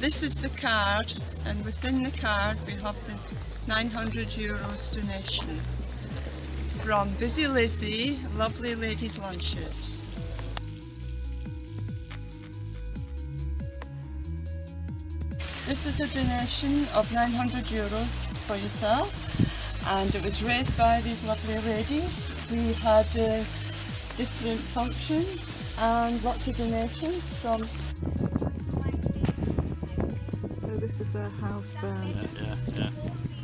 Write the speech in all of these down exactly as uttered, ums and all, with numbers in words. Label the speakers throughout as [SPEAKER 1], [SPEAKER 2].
[SPEAKER 1] this is the card, and within the card we have the nine hundred euros donation from Busy Lizzie, Lovely Ladies Lunches. This is a donation of nine hundred euros for yourself, and it was raised by these lovely ladies. We had uh, different functions and lots of donations from... So this is a house band.
[SPEAKER 2] Yeah, yeah, yeah.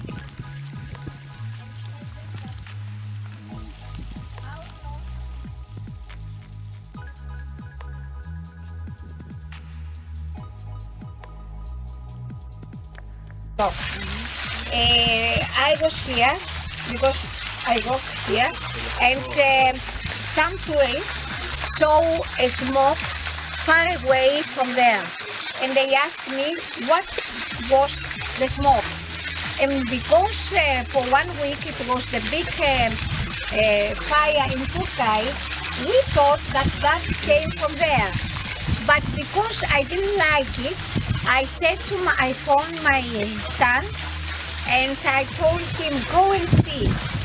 [SPEAKER 3] So, uh, I was here because I work here, and uh, some tourists saw a smoke far away from there, and they asked me what was the smoke. And because uh, for one week it was the big uh, uh, fire in Turkey, we thought that that came from there. But because I didn't like it, I said to my, I phoned my son and I told him, go and see.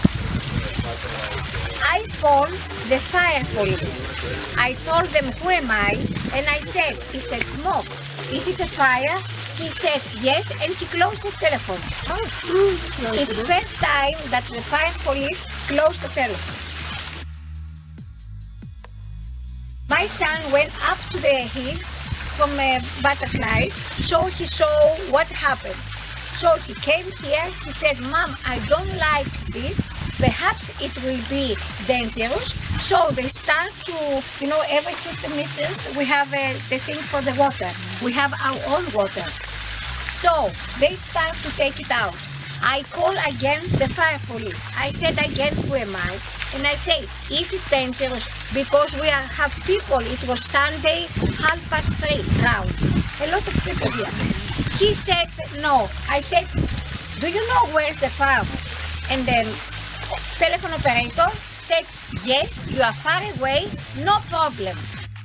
[SPEAKER 3] I phoned the fire police. I told them, who am I? And I said, he said, smoke. Is it a fire? He said, yes, and he closed the telephone. Oh. It's first time that the fire police closed the telephone. My son went up to the hill from uh, butterflies, so he saw what happened. So he came here, he said, Mom, I don't like this, perhaps it will be dangerous. So they start to, you know, every fifty meters we have uh, the thing for the water. We have our own water. So they start to take it out. I call again the fire police. I said again, who am I? And I say, is it dangerous? Because we are, have people, it was Sunday, half past three, round. A lot of people here. He said, no. I said, do you know where's the farm? And then telephone operator said, yes, you are far away, no problem.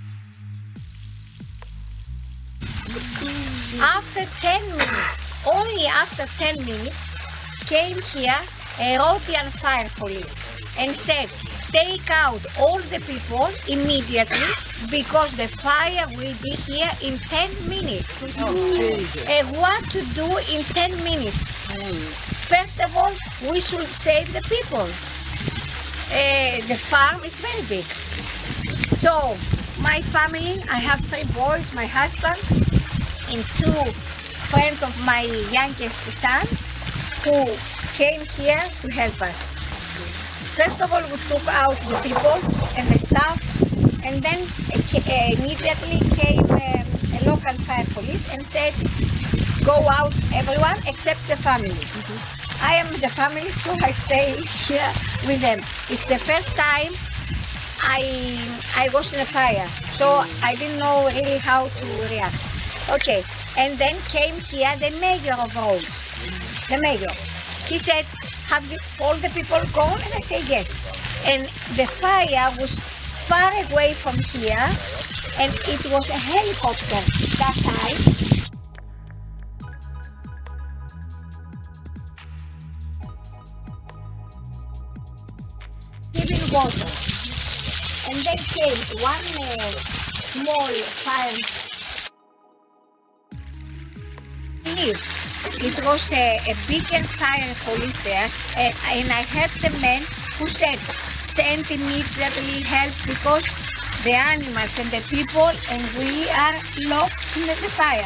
[SPEAKER 3] After ten minutes, only after ten minutes, came here a Rhodian fire police and said, take out all the people immediately because the fire will be here in ten minutes. Oh, and what to do in ten minutes? Mm. First of all, we should save the people. Uh, the farm is very big. So, my family, I have three boys, my husband, and two friends of my youngest son, who came here to help us. First of all, we took out the people and the staff, and then uh, immediately came um, a local fire police and said, go out everyone except the family. Mm-hmm. I am the family, so I stay here with them. It's the first time I, I was in a fire, so I didn't know really how to react. Okay, and then came here the mayor of Rhodes, the mayor. He said, have you, all the people gone? And I said, yes. And the fire was far away from here, and it was a helicopter that time. Giving water. And then came one uh, small fire. It was a, a bigger fire police there, and, and I heard the men who said, send immediately help because the animals and the people and we are locked in the fire.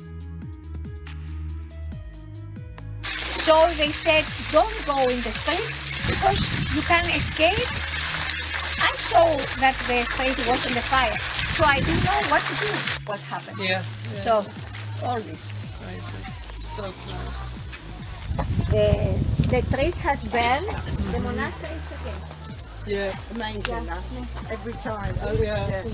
[SPEAKER 3] So they said, don't go in the street because you can escape. I saw that the street was on the fire, so I didn't know what to do, what happened.
[SPEAKER 1] Yeah. yeah.
[SPEAKER 3] So, all this.
[SPEAKER 1] So close.
[SPEAKER 3] The, the trees has burned, mm-hmm. The monastery is okay.
[SPEAKER 1] Yeah,
[SPEAKER 4] amazing
[SPEAKER 3] yeah.
[SPEAKER 4] that. Every time.
[SPEAKER 1] Oh yeah. yeah.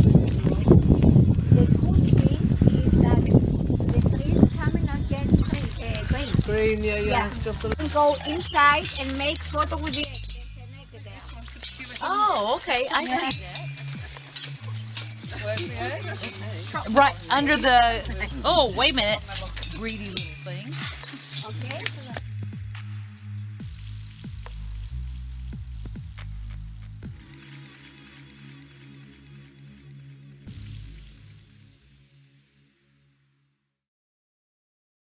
[SPEAKER 3] The good thing is that the trees coming and get green. Uh, green.
[SPEAKER 1] Green, yeah, yeah.
[SPEAKER 3] yeah.
[SPEAKER 1] Just a
[SPEAKER 3] You can go inside and make photo with the egg. There's an egg there.
[SPEAKER 5] Oh, okay, I
[SPEAKER 3] yeah.
[SPEAKER 5] see that.
[SPEAKER 1] Where
[SPEAKER 2] Right under the. Oh, wait a minute. Greedy little thing.
[SPEAKER 3] Okay.